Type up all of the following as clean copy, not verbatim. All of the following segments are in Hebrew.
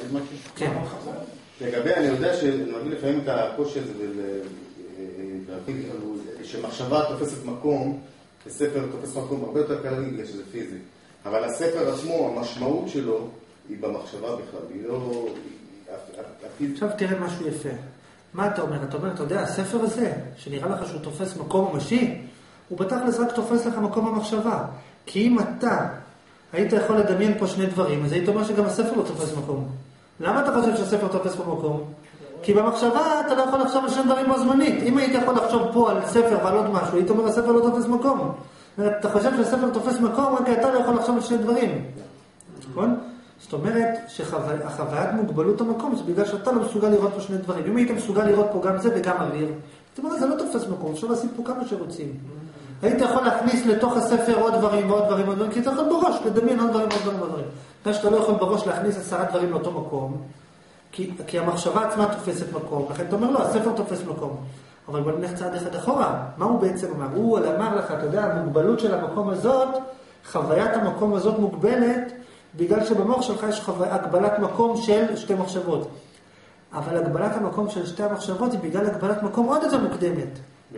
משהו? כן. לגבי, אני יודע שאני מבין לפעמים את הקושי הזה, שמחשבה תופסת מקום, הספר תופס מקום הרבה יותר קל בגלל שזה פיזי. אבל הספר עצמו, המשמעות שלו, היא במחשבה בכלל, היא לא... עכשיו תראה משהו יפה. מה אתה אומר? אתה יודע, הספר הזה, שנראה לך שהוא תופס מקום ממשי, הוא בתכלס רק תופס לך מקום המחשבה. כי אם אתה היית יכול לדמיין פה שני דברים, אז היית אומר שגם הספר לא תופס מקום. למה אתה חושב שהספר תופס פה מקום? כי במחשבה אתה לא יכול לחשוב על שני דברים בו זמנית. אם היית יכול לחשוב פה על ספר ועל עוד משהו, היית אומר הספר לא תופס מקום. אתה חושב שהספר תופס מקום, רק אתה לא יכול לחשוב על שני דברים. נכון? זאת אומרת שהחוויית מוגבלות המקום זה בגלל שאתה לא מסוגל לראות פה שני דברים. אם היית מסוגל לראות פה גם זה וגם אוויר, זאת אומרת, זה לא תופס מקום, אפשר לשים פה כמה שרוצים. היית יכול להכניס לתוך הספר עוד דברים ועוד דברים ועוד דברים, כי אתה יכול בראש לדמיין עוד דברים ועוד דברים ועוד דברים. בגלל שאתה לא יכול בראש להכניס 10 דברים לאותו מקום, כי המחשבה עצמה תופסת מקום, לכן אתה אומר לו, הספר תופס מקום. אבל בוא נלך צעד אחד אחורה, מה הוא בעצם אמר? הוא אמר לך, אתה יודע, המוגבלות של המקום הזאת, חוויית המקום הזאת מוגבלת, בגלל שבמוח שלך יש הגבלת מקום של שתי מחשבות. אבל הגבלת המקום של שתי המחשבות היא בגלל הגבלת מקום עוד יותר מוקדמת.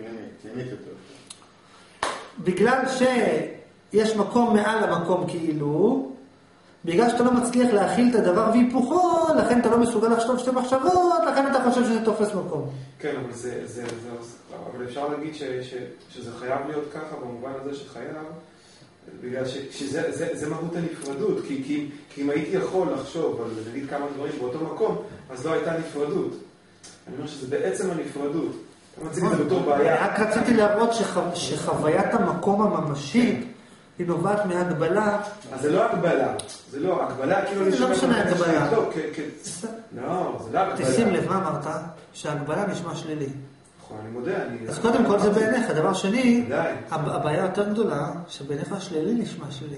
בגלל שיש מקום מעל המקום כאילו, בגלל שאתה לא מצליח להכיל את הדבר והיפוכו, לכן אתה לא מסוגל לחשוב שתי מחשבות, לכן אתה חושב שזה תופס מקום. כן, אבל אפשר להגיד שזה חייב להיות ככה, במובן הזה שחייב, בגלל שזה מהות הנפרדות, כי אם הייתי יכול לחשוב על נגיד כמה דברים באותו מקום, אז לא הייתה נפרדות. אני אומר שזה בעצם הנפרדות. אתה מציג את זה בתור בעיה. רק רציתי להראות שחווית המקום הממשי היא נובעת מהגבלה. אז זה לא הגבלה. זה לא, הגבלה כאילו... זה לא משנה הגבלה. לא, זה לא הגבלה. תשים לב, מה אמרת? שההגבלה נשמע שלילי. נכון, אני מודה. אז קודם כל זה בעיניך. דבר שני, הבעיה יותר גדולה, שבעיניך השלילי נשמע שלילי.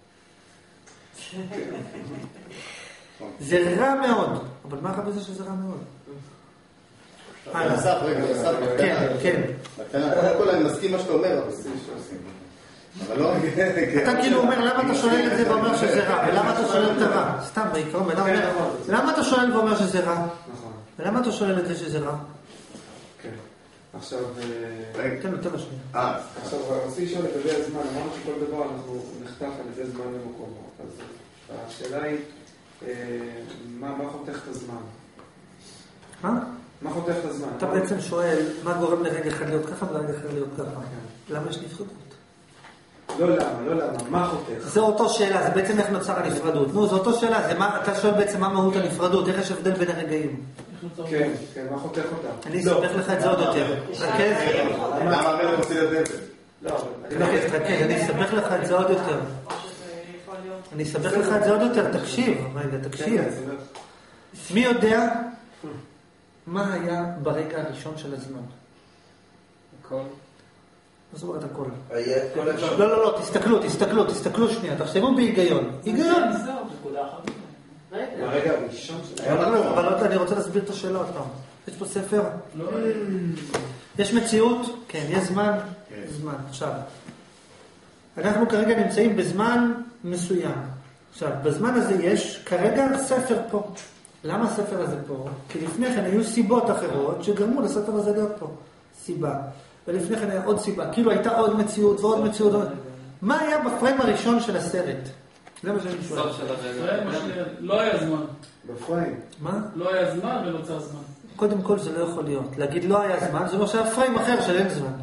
זה רע מאוד. אבל מה רע בזה שזה רע מאוד? אסף, כן, כן. קודם כל אני מסכים מה שאתה אומר, אבל לא... אתה כאילו אומר, למה אתה שואל את זה ואומר שזה רע? ולמה אתה שואל את הרע? סתם בעיקרון, למה אתה שואל ואומר שזה רע? ולמה אתה שואל את זה שזה רע? כן. עכשיו... תן לו לשנייה. עכשיו, רציתי לשאול לגבי הזמן, אמרנו שכל דבר אנחנו נחתך על איזה זמן ומקום. אז השאלה היא, מה חותך את הזמן? מה? מה חותך את הזמן? אתה בעצם שואל, מה גורם לרגע אחד להיות ככה ולרגע אחד להיות ככה? למה יש נפרדות? לא למה, מה חותך? זה אותו שאלה, זה בעצם איך נוצר הנפרדות. נו, זה אותו שאלה, אתה שואל בעצם מה מהות הנפרדות, איך יש הבדל בין הרגעים. כן, מה חותך אותה? אני אספך לך את זה עוד יותר. תרכז. למה המלך עושה את זה? אני אספך לך את זה עוד יותר. אני אספך לך את זה עוד יותר, תקשיב. מי יודע מה היה ברגע הראשון של הזמן? הכל. מה זאת אומרת הכל? היה כל הזמן. לא, תסתכלו שנייה, תחשבו בהיגיון. היגיון. ברגע הראשון של... אבל אני רוצה להסביר את השאלה עוד פעם. יש פה ספר? יש מציאות? כן, יש זמן? זמן. עכשיו, אנחנו כרגע נמצאים בזמן מסוים. עכשיו, בזמן הזה יש כרגע ספר פה. למה הספר הזה פה? כי לפני כן היו סיבות אחרות שגרמו לספר הזה להיות פה. סיבה. ולפני כן היה עוד סיבה. כאילו הייתה עוד מציאות ועוד מציאות. מה היה בפריים הראשון של הסרט? זה מה שאני שואל. לא היה זמן. בפריים. מה? לא היה זמן ונוצר זמן. קודם כל זה לא יכול להיות. להגיד לא היה זמן, זה לא שהיה פריים אחר של אין זמן.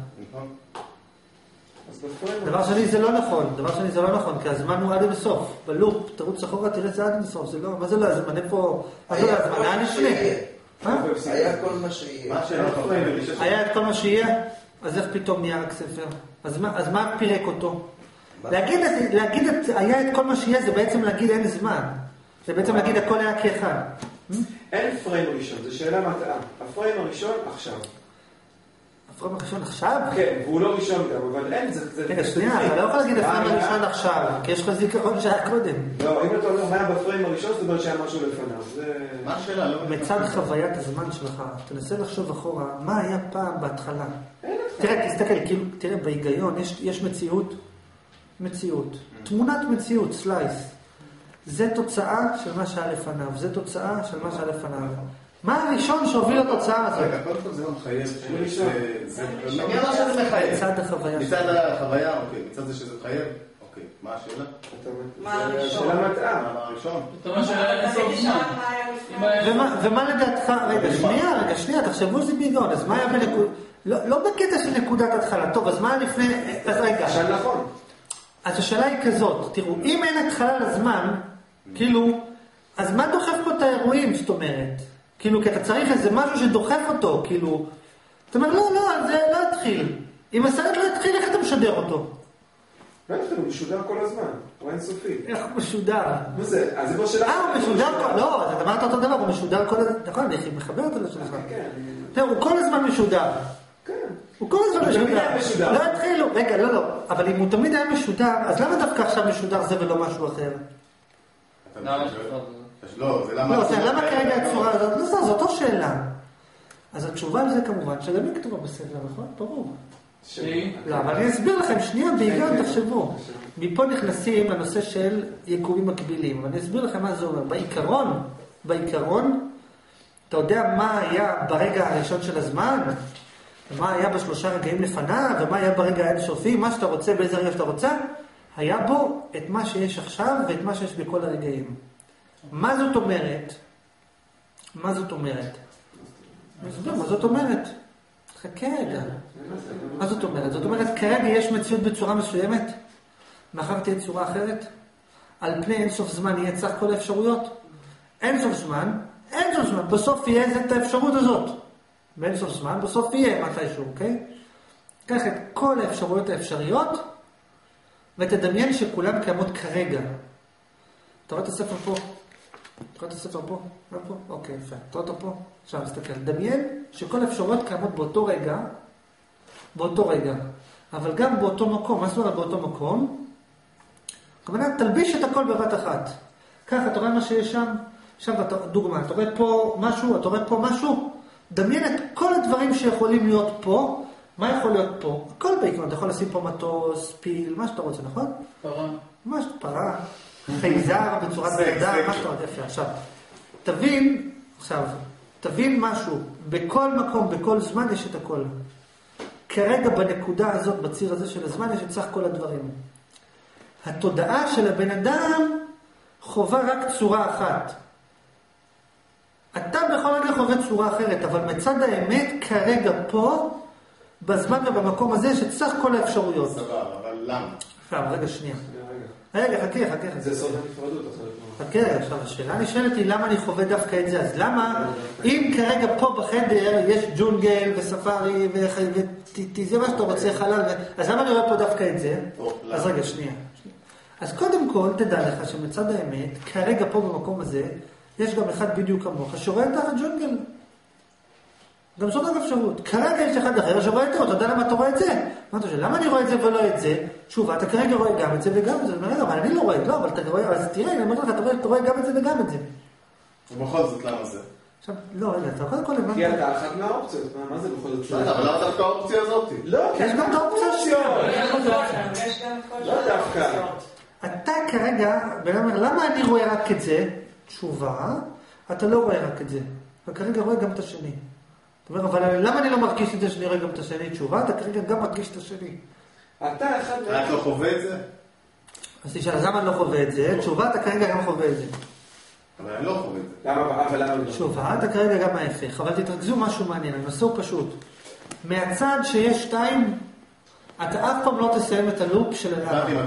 דבר שני זה לא נכון, כי הזמן הוא עד בסוף. בלופ, תרוץ אחורה, תראה זה עד בסוף. מה זה לא הזמן? איפה... היה הזמן, היה לפני. היה כל מה שיהיה. היה את כל מה שיהיה? אז איך פתאום נהיה רק ספר? אז מה פירק אותו? להגיד היה את כל מה שיהיה, זה בעצם להגיד אין זמן. זה בעצם להגיד הכל היה כאחד. אין פריים ראשון, זו שאלה מטעה. הפריים הראשון עכשיו. הפריים הראשון עכשיו? כן, והוא לא ראשון גם, אבל אין זה... רגע, שנייה, אתה לא יכול להגיד הפריים הראשון עכשיו, כי יש לך זיכרון שהיה קודם. לא, אם אתה אומר מה היה בפריים הראשון, זאת אומרת שהיה משהו לפניו. מה השאלה? מצד חוויית הזמן שלך, תנסה לחשוב אחורה, מה היה פעם בהתחלה? תראה, תסתכל, כאילו, תראה, בהיגיון, יש מציאות, תמונת מציאות, סלייס. זה תוצאה של מה שהיה לפניו, זה תוצאה של מה שהיה לפניו. מה הראשון שהוביל לתוצאה הזאת? רגע, קודם כל זה לא מחייב. אני אומר שזה מחייב. מצד החוויה. מצד החוויה, אוקיי. מצד זה שזה מחייב, אוקיי. מה השאלה? מה הראשון? שאלה מטעה. מה הראשון? אתה אומר שהיה סוף זמן. ומה לדעתך, רגע, שנייה, תחשבו שזה ביגון, אז מה היה בנקודה, לא בקטע של נקודת התחלה, טוב, אז מה היה לפני, אז רגע. שאלה נכון. אז השאלה היא כזאת, תראו, אם אין התחלה לזמן, כאילו, אז מה דוחף פה את האירועים, זאת אומרת? כאילו, כי אתה צריך איזה משהו שדוחף אותו, כאילו, זאת אומרת, לא, זה לא התחיל. אם הסרט לא התחיל, איך אתה משדר אותו? לא התחיל, הוא משודר כל הזמן, הוא אינסופי. איך הוא משודר? מה זה? אז זה לא שאלה. הוא משודר כל... לא, אז אמרת אותו דבר, הוא משודר כל הזמן. נכון, אני מחבר אותו לשלך. כן. תראו, הוא כל הזמן משודר. כן. הוא כל הזמן הוא תמיד היה משודר. לא התחילו, רגע, לא. אבל אם הוא תמיד היה משודר, אז למה דווקא עכשיו משודר זה ולא משהו אחר? לא, זה למה... לא, למה כרגע הצורה הזאת? לא, זו אותו שאלה. אז התשובה לזה כמובן, שגם היא כתובה בספר, נכון? ברור. לא, אבל אני אסביר לכם, שנייה, בעיקר תחשבו. מפה נכנסים לנושא של יקומים מקבילים. אני אסביר לכם מה זה אומר. בעיקרון, אתה יודע מה היה ברגע הראשון של הזמן? מה היה בשלושה רגעים לפניו? ומה היה ברגע האינסופי? מה שאתה רוצה, באיזה רגע שאתה רוצה? היה בו את מה שיש עכשיו ואת מה שיש בכל הרגעים. מה זאת אומרת? מה זאת אומרת? מה זאת אומרת? חכה רגע. מה זאת אומרת? זאת אומרת, כרגע יש מציאות בצורה מסוימת, מאחר תהיה צורה אחרת, על פני אינסוף זמן יהיה צח כל האפשרויות. אינסוף זמן, בסוף יהיה את האפשרות הזאת. באינסוף זמן, בסוף יהיה מתישהו, אוקיי? קח את כל האפשרויות האפשריות, ותדמיין שכולם קיימות כרגע. אתה רואה את הספר פה? לא פה? אוקיי, יפה. אתה רואה אותו פה? עכשיו, תסתכל. דמיין שכל האפשרויות קיימות באותו רגע. אבל גם באותו מקום. מה זאת אומרת באותו מקום? כמובן, תלביש את הכל בבת אחת. ככה, אתה רואה מה שיש שם? עכשיו, דוגמה, אתה רואה פה משהו? דמיין את כל הדברים שיכולים להיות פה. מה יכול להיות פה? הכל בעיקרון. אתה יכול לשים פה מטוס, פיל, מה שאתה רוצה, נכון? פרה. חייזר בצורת בידה, מה שאתה רוצה. יפה, עכשיו, תבין משהו. בכל מקום, בכל זמן יש את הכל. כרגע בנקודה הזאת, בציר הזה של הזמן, יש את סך כל הדברים. התודעה של הבן אדם חובה רק צורה אחת. אתה בכל רגע חווה צורה אחרת, אבל מצד האמת, כרגע פה, בזמן ובמקום הזה, יש את סך כל האפשרויות. סבבה, אבל למה? רגע, שנייה. רגע, חכה. זה סוד הנפרדות. חכה, עכשיו השאלה נשאלת היא למה אני חווה דווקא את זה, אז למה אם כרגע פה בחדר יש ג'ונגל וספארי ותזה מה שאתה רוצה חלל, אז למה אני רואה פה דווקא את זה? אז רגע, שנייה. אז קודם כל תדע לך שמצד האמת, כרגע פה במקום הזה, יש גם אחד בדיוק כמוך שרואה תחת ג'ונגל. גם זאת אפשרות. כרגע יש אחד אחר שרואה את זה, אתה יודע למה אתה רואה את זה? מה אתה חושב, למה אני רואה את זה ולא את זה? שוב, אתה כרגע רואה גם את זה וגם את זה. אבל אני לא רואה, לא, אבל אתה רואה, אז תראה, אני אומר לך, אתה רואה גם את זה וגם את זה. ובכל זאת, למה זה? עכשיו, לא, רגע, אתה קודם כל הבנת. כי אתה אחת מהאופציות, מה זה בכל זאת? אבל למה דווקא האופציה הזאת? לא, יש גם את האופציה יש גם כל לא דווקא. אתה כרגע, למה אני רואה רק את זה? תשובה, אתה לא רואה רק את זה. אתה כרגע רואה גם את השני. זאת אומרת, אבל למה אני לא מרגיש את זה שאני רואה גם את השני? תשובה, אתה כרגע גם מרגיש את השני. אתה אחד... אתה לא חווה את זה? אז תשאל, אז למה אני לא חווה את זה? תשובה, אתה כרגע גם חווה את זה. אבל אני לא חווה את זה. אבל למה לא? תשובה, אתה כרגע גם ההפך. אבל תתרכזו משהו מעניין, הנושא הוא פשוט. מהצד שיש שתיים, אתה אף פעם לא תסיים את הלופ של הלמה.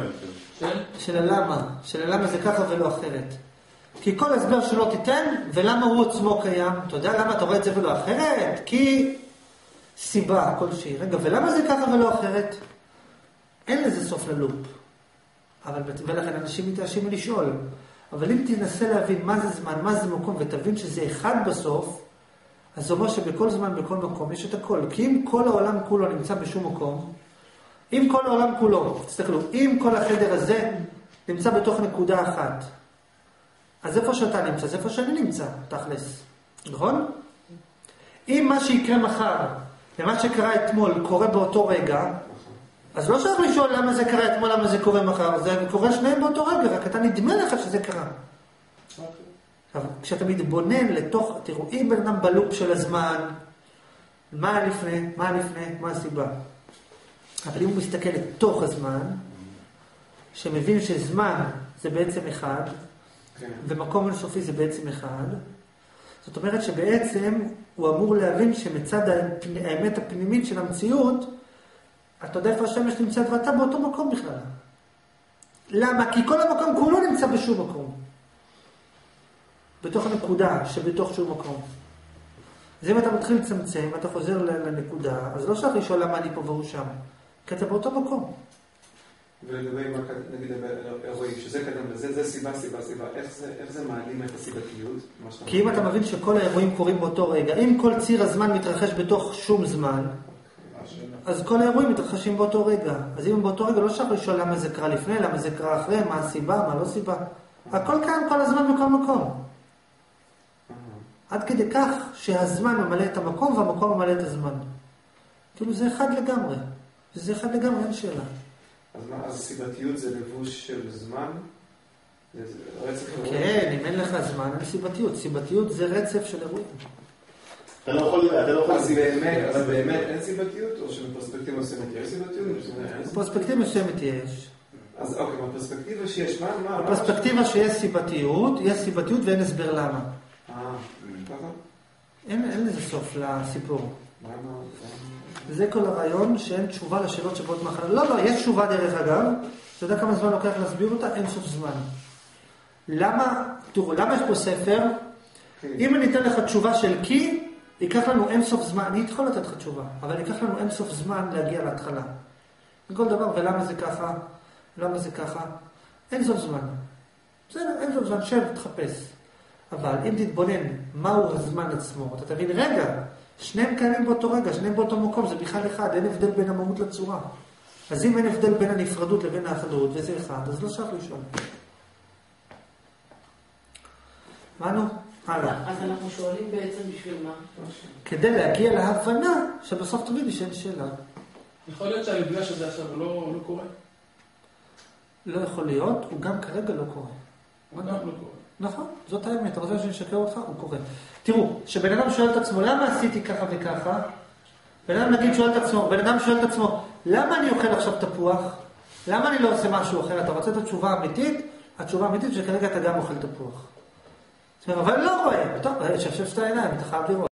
של הלמה זה ככה ולא אחרת. כי כל הסבר שלא תיתן, ולמה הוא עצמו קיים. אתה יודע למה אתה רואה את זה ולא אחרת? כי סיבה כלשהי. רגע, ולמה זה ככה ולא אחרת? אין לזה סוף ללופ. ולכן אנשים מתעשים לשאול. אבל אם תנסה להבין מה זה זמן, מה זה מקום, ותבין שזה אחד בסוף, אז זה אומר שבכל זמן, בכל מקום, יש את הכל. כי אם כל העולם כולו נמצא בשום מקום, אם כל העולם כולו, תסתכלו, אם כל החדר הזה נמצא בתוך נקודה אחת, אז איפה שאתה נמצא, זה איפה שאני נמצא, תכלס. נכון? אם מה שיקרה מחר, ומה שקרה אתמול, קורה באותו רגע, אז לא צריך לשאול למה זה קרה אתמול, למה זה קורה מחר, זה קורה שניהם באותו רגע, רק אתה נדמה לך שזה קרה. כשאתה מתבונן לתוך, תראו, אם בן אדם בלופ של הזמן, מה לפני, מה הסיבה? אבל אם הוא מסתכל לתוך הזמן, שמבין שזמן זה בעצם אחד, ומקום אינסופי זה בעצם אחד, זאת אומרת שבעצם הוא אמור להבין שמצד האמת הפנימית של המציאות, אתה יודע איפה השמש נמצאת ואתה באותו מקום בכלל. למה? כי כל המקום כולו נמצא בשום מקום. בתוך הנקודה שבתוך שום מקום. אז אם אתה מתחיל לצמצם, אתה חוזר לנקודה, אז לא שייך לשאול למה אני פה והוא שם. כי אתה באותו מקום. ולגבי מה, נגיד, אירועים, שזה קדם לזה, זה סיבה. איך זה מעלים את הסיבתיות? כי אם אתה מבין שכל האירועים קורים באותו רגע, אם כל ציר הזמן מתרחש בתוך שום זמן, אז כל האירועים מתרחשים באותו רגע. אז אם באותו רגע לא שייך לשאול למה זה קרה לפני, למה זה קרה אחרי, מה הסיבה, מה לא סיבה. הכל כאן כל הזמן בכל מקום. עד כדי כך שהזמן ממלא את המקום והמקום ממלא את הזמן. כאילו זה אחד לגמרי. זה אחד לגמרי, אין שאלה. אז מה, אז סיבתיות זה לבוש של זמן? כן, אם אין לך זמן, אין סיבתיות. סיבתיות זה רצף של אירועים. אתה לא יכול... אז באמת אין סיבתיות? או שבפרספקטיבה מסוימת יש סיבתיות? בפרספקטיבה מסוימת יש. אז אוקיי, בפרספקטיבה שיש מה? בפרספקטיבה שיש סיבתיות, יש סיבתיות ואין הסבר למה. ככה? אין לזה סוף לסיפור. זה כל הרעיון שאין תשובה לשאלות שבאות מהחלל. לא, יש תשובה דרך אגב. אתה יודע כמה זמן לוקח להסביר אותה? אין סוף זמן. למה? תראו, למה יש פה ספר? אם אני אתן לך תשובה של כי, ייקח לנו אין סוף זמן. אני יכול לתת לך תשובה, אבל ייקח לנו אין סוף זמן להגיע להתחלה. כל דבר, ולמה זה ככה? למה זה ככה? אין סוף זמן. בסדר, אין סוף זמן, שב, תחפש. אבל אם תתבונן מהו הזמן עצמו, אתה תבין, רגע, שניהם קיימים באותו רגע, שניהם באותו מקום, זה בכלל אחד, אין הבדל בין המהות לצורה. אז אם אין הבדל בין הנפרדות לבין האחדות, וזה אחד, אז לא שייך לשאול. הבנו? הלאה. אז אנחנו שואלים בעצם בשביל מה? כדי להגיע להבנה שבסוף תמיד שאין שאלה. יכול להיות שהמפגש הזה עכשיו לא קורה? לא יכול להיות, הוא גם כרגע לא קורה. הוא גם לא קורה. נכון, זאת האמת, אתה רוצה שאני אשקר אותך? הוא קורה. תראו, שבן אדם שואל את עצמו, למה עשיתי ככה וככה? בן אדם שואל את עצמו, למה אני אוכל עכשיו תפוח? למה אני לא עושה משהו אחר? אתה רוצה את התשובה האמיתית? התשובה האמיתית שכרגע אתה גם אוכל תפוח. אבל לא רואה, טוב, שפשף את העיניים, אתה חייב לראות.